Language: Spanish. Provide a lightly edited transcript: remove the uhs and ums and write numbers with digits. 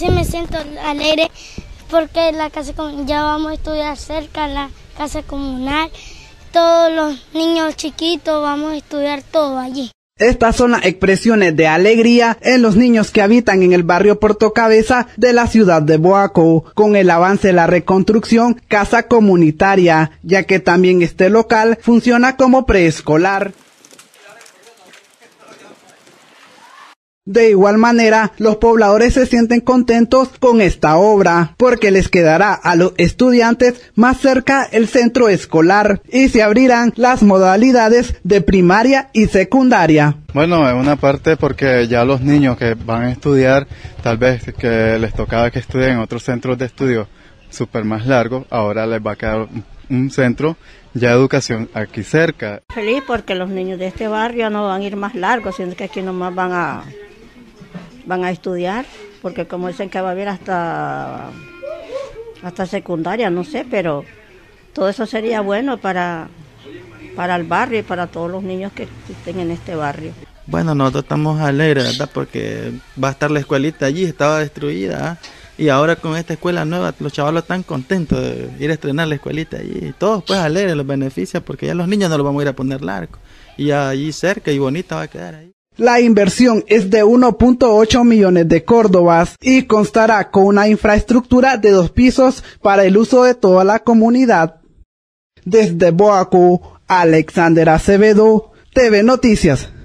Sí, me siento alegre porque ya vamos a estudiar cerca, la casa comunal. Todos los niños chiquitos vamos a estudiar todo allí. Estas son las expresiones de alegría en los niños que habitan en el barrio Portocabeza de la ciudad de Boaco, con el avance de la reconstrucción casa comunitaria, ya que también este local funciona como preescolar. De igual manera, los pobladores se sienten contentos con esta obra, porque les quedará a los estudiantes más cerca el centro escolar y se abrirán las modalidades de primaria y secundaria. Bueno, en una parte porque ya los niños que van a estudiar, tal vez que les tocaba que estudien en otros centros de estudio súper más largos, ahora les va a quedar un centro ya de educación aquí cerca. Feliz porque los niños de este barrio no van a ir más largos, sino que aquí nomás van a estudiar, porque como dicen que va a haber hasta secundaria, no sé, pero todo eso sería bueno para el barrio y para todos los niños que existen en este barrio. Bueno, nosotros estamos alegres, ¿verdad? Porque va a estar la escuelita allí, estaba destruida, y ahora con esta escuela nueva, los chavalos están contentos de ir a estrenar la escuelita allí. Todos pues alegres, los beneficios, porque ya los niños no los vamos a ir a poner largo. Y allí cerca y bonita va a quedar ahí. La inversión es de 1.8 millones de córdobas y constará con una infraestructura de 2 pisos para el uso de toda la comunidad. Desde Boaco, Alexander Acevedo, TV Noticias.